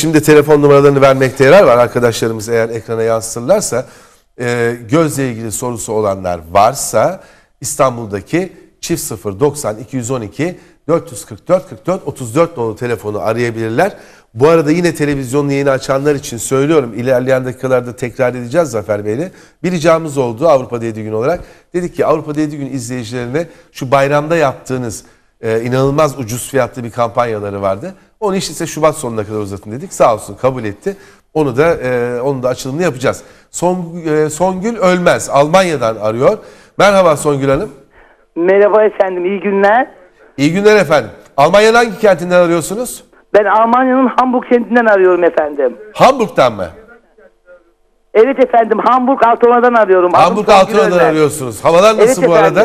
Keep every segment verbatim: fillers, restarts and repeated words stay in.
Şimdi telefon numaralarını vermekte yarar var. Arkadaşlarımız eğer ekrana yansıtırlarsa e, gözle ilgili sorusu olanlar varsa İstanbul'daki çift sıfır doksan iki yüz on iki dört yüz kırk dört kırk dört otuz dört nolu telefonu arayabilirler. Bu arada yine televizyonlu yayını açanlar için söylüyorum. İlerleyen dakikalarda tekrar edeceğiz Zafer Bey'le. Bir ricamız oldu Avrupa'da yedi gün olarak. Dedik ki Avrupa'da yedi gün izleyicilerine şu bayramda yaptığınız e, inanılmaz ucuz fiyatlı bir kampanyaları vardı. Onu işte Şubat sonuna kadar uzatın dedik. Sağ olsun kabul etti. Onu da e, onu da açılımını yapacağız. Son, e, Songül Ölmez Almanya'dan arıyor. Merhaba Songül Hanım. Merhaba efendim, iyi günler. İyi günler efendim. Almanya'nın hangi kentinden arıyorsunuz? Ben Almanya'nın Hamburg kentinden arıyorum efendim. Hamburg'dan mı? Evet efendim, Hamburg Altınola'dan arıyorum. Hamburg Altınola'dan arıyorsunuz. Havalar nasıl evet bu arada?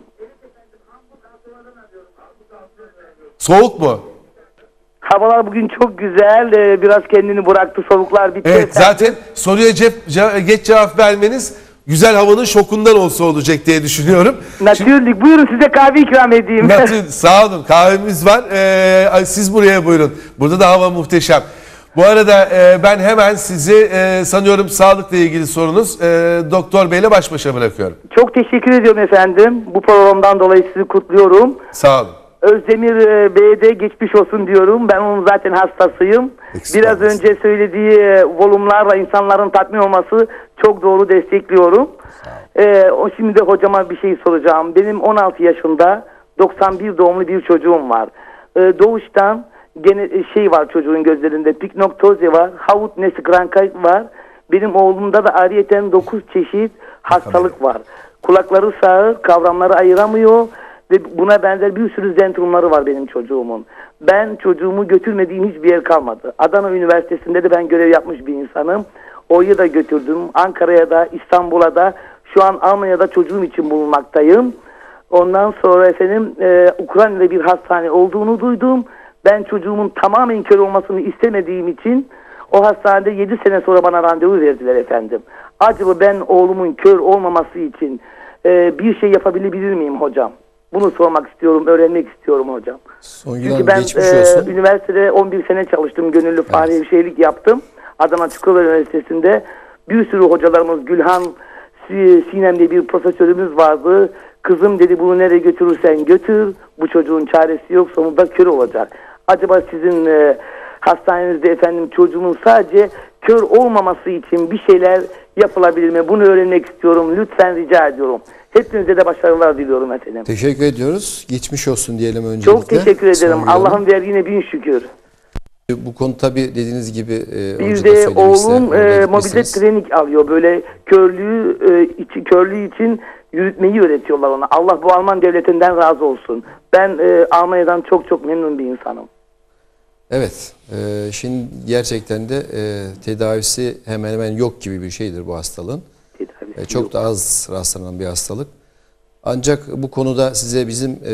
Soğuk mu? Havalar bugün çok güzel. Ee, biraz kendini bıraktı, soğuklar bitti. Evet, efendim. zaten soruya cep, ce, geç cevap vermeniz güzel havanın şokundan olsa olacak diye düşünüyorum. Natürlik. Buyurun size kahve ikram edeyim. Natür, sağ olun, kahvemiz var. Ee, siz buraya buyurun. Burada da hava muhteşem. Bu arada e, ben hemen sizi e, sanıyorum sağlıkla ilgili sorunuz e, Doktor Bey'le baş başa bırakıyorum. Çok teşekkür ediyorum efendim. Bu programdan dolayı sizi kutluyorum. Sağ olun. Özdemir e, Bey'e de geçmiş olsun diyorum. Ben onun zaten hastasıyım. Eksik Biraz olmasın. önce söylediği e, volumlarla insanların tatmin olması çok doğru, destekliyorum. E, o şimdi de hocama bir şey soracağım. Benim on altı yaşında doksan bir doğumlu bir çocuğum var. E, doğuştan gene şey var çocuğun gözlerinde. Piknoktoze var. Havut Neskrankayt var. Benim oğlumda da ayrıyeten dokuz çeşit hastalık var. Kulakları sağır, kavramları ayıramıyor. Ve buna benzer bir sürü zentrumları var benim çocuğumun. Ben çocuğumu götürmediğim hiçbir yer kalmadı. Adana Üniversitesi'nde de ben görev yapmış bir insanım. Oraya da götürdüm. Ankara'ya da, İstanbul'a da, şu an Almanya'da çocuğum için bulunmaktayım. Ondan sonra efendim e, Ukrayna'da bir hastane olduğunu duydum. Ben çocuğumun tamamen kör olmasını istemediğim için o hastanede yedi sene sonra bana randevu verdiler efendim. Acaba ben oğlumun kör olmaması için e, bir şey yapabilir miyim hocam? Bunu sormak istiyorum, öğrenmek istiyorum hocam. Songül Çünkü ben e, üniversitede on bir sene çalıştım, gönüllü fahri evet. hemşirelik yaptım. Adana Çukurova Üniversitesi'nde bir sürü hocalarımız, Gülhan Sinem diye bir profesörümüz vardı. Kızım dedi, bunu nereye götürürsen götür, bu çocuğun çaresi yok, sonunda kör olacak. Acaba sizin e, hastanenizde efendim çocuğumun sadece kör olmaması için bir şeyler yapılabilir mi? Bunu öğrenmek istiyorum, lütfen rica ediyorum. Hepinize de başarılar diliyorum efendim. Teşekkür ediyoruz. Geçmiş olsun diyelim öncelikle. Çok teşekkür ederim. Allah'ın verdiğine bin şükür. Bu konu tabii dediğiniz gibi e, bir de oğlum e, mobilde trening alıyor. Böyle körlüğü e, için, körlüğü için yürütmeyi öğretiyorlar ona. Allah bu Alman devletinden razı olsun. Ben e, Almanya'dan çok çok memnun bir insanım. Evet. E, şimdi gerçekten de e, tedavisi hemen hemen yok gibi bir şeydir bu hastalığın. E, çok yok. da az rastlanan bir hastalık. Ancak bu konuda size bizim e,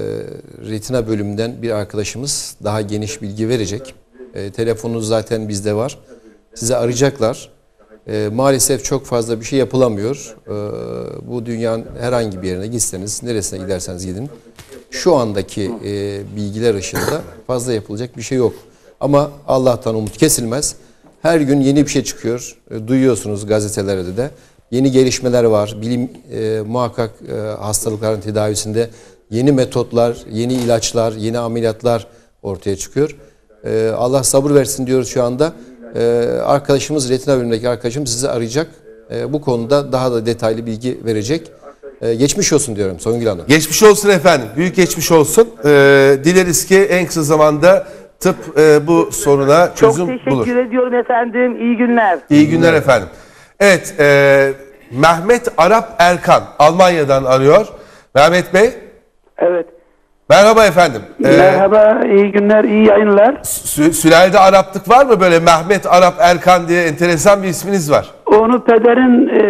retina bölümünden bir arkadaşımız daha geniş bilgi verecek. E, telefonunuz zaten bizde var. Size arayacaklar. E, maalesef çok fazla bir şey yapılamıyor. E, bu dünyanın herhangi bir yerine gitseniz, neresine giderseniz gidin. Şu andaki e, bilgiler ışığında fazla yapılacak bir şey yok. Ama Allah'tan umut kesilmez. Her gün yeni bir şey çıkıyor. E, duyuyorsunuz gazetelerde de. Yeni gelişmeler var. Bilim e, muhakkak e, hastalıkların tedavisinde yeni metotlar, yeni ilaçlar, yeni ameliyatlar ortaya çıkıyor. E, Allah sabır versin diyoruz şu anda. E, arkadaşımız, retina bölümündeki arkadaşım sizi arayacak. E, bu konuda daha da detaylı bilgi verecek. E, geçmiş olsun diyorum Songül Hanım. Geçmiş olsun efendim. Büyük geçmiş olsun. E, dileriz ki en kısa zamanda tıp e, bu soruna çözüm bulur. Çok teşekkür bulur. ediyorum efendim. İyi günler. İyi günler efendim. Evet, e, Mehmet Arap Erkan Almanya'dan arıyor. Mehmet Bey. Evet. Merhaba efendim. Ee, Merhaba, iyi günler, iyi yayınlar. Sü Sülalede Araplık var mı böyle Mehmet Arap Erkan diye enteresan bir isminiz var? Onu pederin e,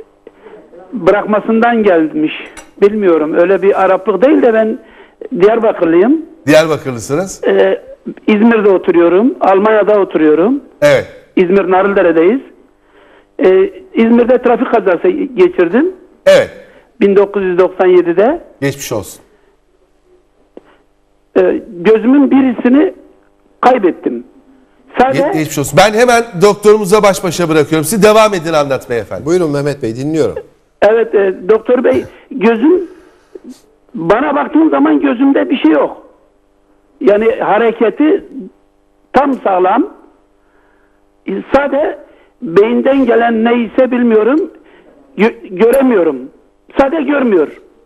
bırakmasından gelmiş. Bilmiyorum, öyle bir Araplık değil de ben Diyarbakırlıyım. Diyarbakırlısınız. E, İzmir'de oturuyorum, Almanya'da oturuyorum. Evet. İzmir Narıldere'deyiz. E, İzmir'de trafik kazası geçirdim. Evet. bin dokuz yüz doksan yedi'de. Geçmiş olsun. E, gözümün birisini kaybettim. Sadece Ge- geçmiş olsun. Ben hemen doktorumuza baş başa bırakıyorum. Siz devam edin anlatmaya efendim. Buyurun Mehmet Bey, dinliyorum. evet e, doktor bey, gözüm, bana baktığım zaman gözümde bir şey yok. Yani hareketi tam sağlam. E, Sadece beyinden gelen neyse bilmiyorum. Gö- göremiyorum. Sadece görmüyor.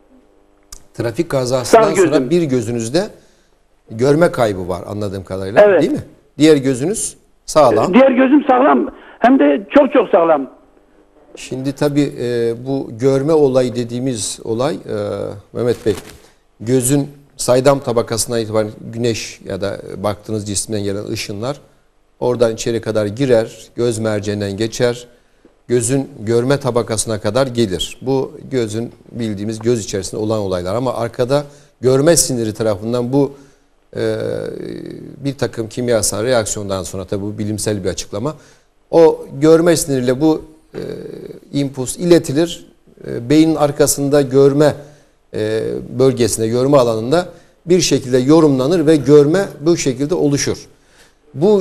Trafik kazasından Sağ gözüm. sonra bir gözünüzde görme kaybı var anladığım kadarıyla, Evet. değil mi? Diğer gözünüz sağlam. Diğer gözüm sağlam. Hem de çok çok sağlam. Şimdi tabii e, bu görme olayı dediğimiz olay e, Mehmet Bey, gözün saydam tabakasına itibaren güneş ya da baktığınız cismden gelen ışınlar oradan içeri kadar girer, göz merceğinden geçer, gözün görme tabakasına kadar gelir. Bu gözün bildiğimiz göz içerisinde olan olaylar, ama arkada görme siniri tarafından bu e, bir takım kimyasal reaksiyondan sonra, tabii bu bilimsel bir açıklama, o görme siniriyle bu e, impuls iletilir. E, beynin arkasında görme e, bölgesinde, görme alanında bir şekilde yorumlanır ve görme bu şekilde oluşur. Bu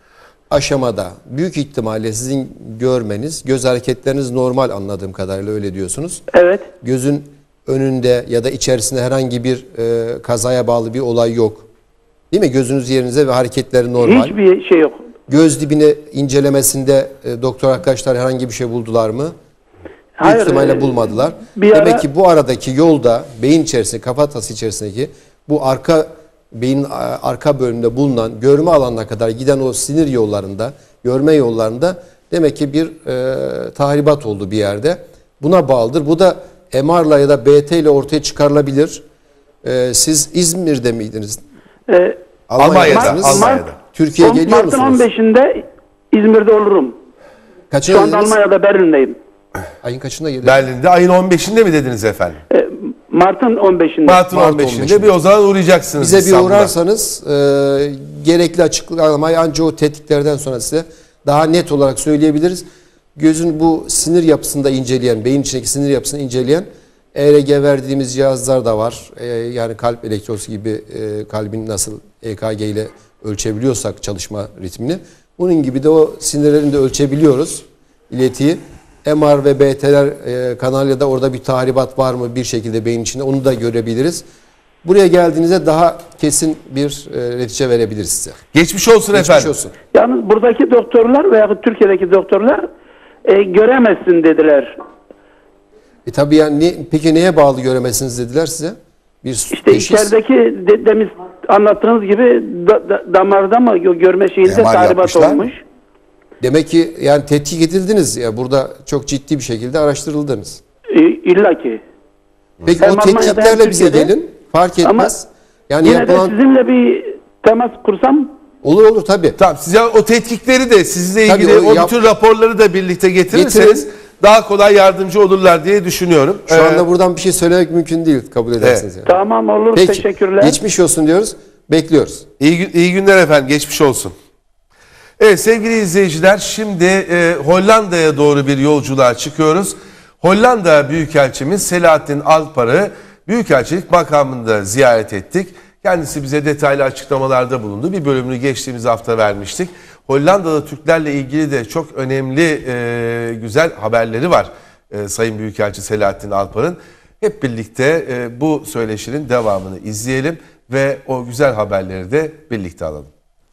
aşamada büyük ihtimalle sizin görmeniz, göz hareketleriniz normal anladığım kadarıyla, öyle diyorsunuz. Evet. Gözün önünde ya da içerisinde herhangi bir e, kazaya bağlı bir olay yok. Değil mi? Gözünüz yerinize ve hareketleri normal. Hiçbir şey yok. Göz dibini incelemesinde e, doktor arkadaşlar herhangi bir şey buldular mı? Büyük Hayır, ihtimalle e, bulmadılar. bir Demek ara- ki bu aradaki yolda beyin içerisinde, kafatası içerisindeki bu arka beynin a- arka bölümünde bulunan görme alanına kadar giden o sinir yollarında, görme yollarında demek ki bir e, tahribat oldu bir yerde. Buna bağlıdır. Bu da M R'la ya da B T ile ortaya çıkarılabilir. E, siz İzmir'de miydiniz? Ee, Almanya'da, Almanya'dasınız. Almanya'da. Türkiye'ye on- geliyor Mart'ın musunuz? on beşinde İzmir'de olurum. Kaçına Şu anda dediniz? Almanya'da, Berlin'deyim. Ayın kaçında geliyor? Berlin'de ayın on beşinde mi dediniz efendim? Ee, Mart'ın on beşinde. Mart'ın Mart on beşinde on beşinde. bir o zaman uğrayacaksınız Bize bir İstanbul'a. uğrarsanız e, gerekli açıklamayı ancak o tetkiklerden sonra size daha net olarak söyleyebiliriz. Gözün bu sinir yapısında inceleyen, beyin içindeki sinir yapısını inceleyen E R G verdiğimiz cihazlar da var. E, yani kalp elektrosu gibi e, kalbin nasıl E K G ile ölçebiliyorsak çalışma ritmini, bunun gibi de o sinirlerini de ölçebiliyoruz, iletiyi. M R ve B T'ler e, kanalıyla da orada bir tahribat var mı bir şekilde beyin içinde, onu da görebiliriz. Buraya geldiğinizde daha kesin bir e, netice verebiliriz size. Geçmiş olsun Geçmiş efendim. olsun. Yalnız buradaki doktorlar veya Türkiye'deki doktorlar e, göremezsin dediler. E tabii yani ne, peki neye bağlı göremezsiniz dediler size? Bir İşte teşhis. içerideki de, demin anlattığınız gibi da, da, damarda mı gö- görme şeyinde M R tahribat yapmışlar mı? olmuş. Demek ki yani tetkik edildiniz ya, burada çok ciddi bir şekilde araştırıldınız. E, İlla ki. Peki Hem o Almanya'da hem tetkiklerle bize Türkiye'de. gelin. Fark Ama etmez. Yani Yine yapılan... de sizinle bir temas kursam. Olur olur tabii. Tamam, siz ya o tetkikleri de sizinle Tabii ilgili o o yap- bütün raporları da birlikte getirirseniz Getirin. daha kolay yardımcı olurlar diye düşünüyorum. Şu Ee, anda buradan bir şey söylemek mümkün değil, kabul edersiniz. Yani. Tamam, olur, Peki. teşekkürler. Geçmiş olsun diyoruz. Bekliyoruz. İyi, gün- iyi günler efendim, geçmiş olsun. Evet sevgili izleyiciler, şimdi e, Hollanda'ya doğru bir yolculuğa çıkıyoruz. Hollanda Büyükelçimiz Selahattin Alpar'ı Büyükelçilik makamında ziyaret ettik. Kendisi bize detaylı açıklamalarda bulundu. Bir bölümünü geçtiğimiz hafta vermiştik. Hollandalı Türklerle ilgili de çok önemli e, güzel haberleri var e, Sayın Büyükelçi Selahattin Alpar'ın. Hep birlikte e, bu söyleşinin devamını izleyelim ve o güzel haberleri de birlikte alalım.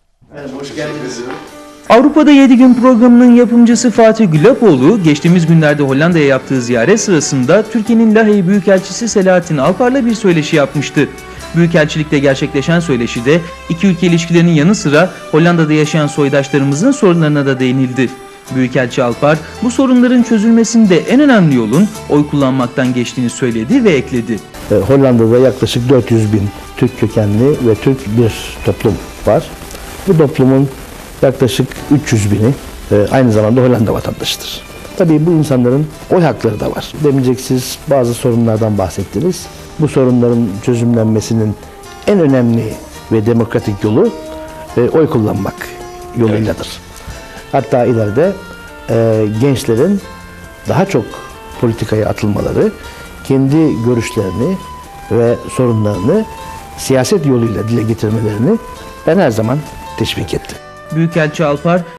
Hoş geldiniz. Avrupa'da yedi gün programının yapımcısı Fatih Gülapoğlu, geçtiğimiz günlerde Hollanda'ya yaptığı ziyaret sırasında Türkiye'nin Lahey Büyükelçisi Selahattin Alpar'la bir söyleşi yapmıştı. Büyükelçilikte gerçekleşen söyleşide iki ülke ilişkilerinin yanı sıra Hollanda'da yaşayan soydaşlarımızın sorunlarına da değinildi. Büyükelçi Alpar, bu sorunların çözülmesinde en önemli yolun oy kullanmaktan geçtiğini söyledi ve ekledi. Hollanda'da yaklaşık dört yüz bin Türk kökenli ve Türk bir toplum var. Bu toplumun yaklaşık üç yüz bini aynı zamanda Hollanda vatandaşıdır. Tabii bu insanların oy hakları da var. Demeyecek, siz bazı sorunlardan bahsettiniz. Bu sorunların çözümlenmesinin en önemli ve demokratik yolu oy kullanmak yoluyladır. Hatta ileride e, gençlerin daha çok politikaya atılmaları, kendi görüşlerini ve sorunlarını siyaset yoluyla dile getirmelerini ben her zaman teşvik ettim. Büyükelçi Alpar,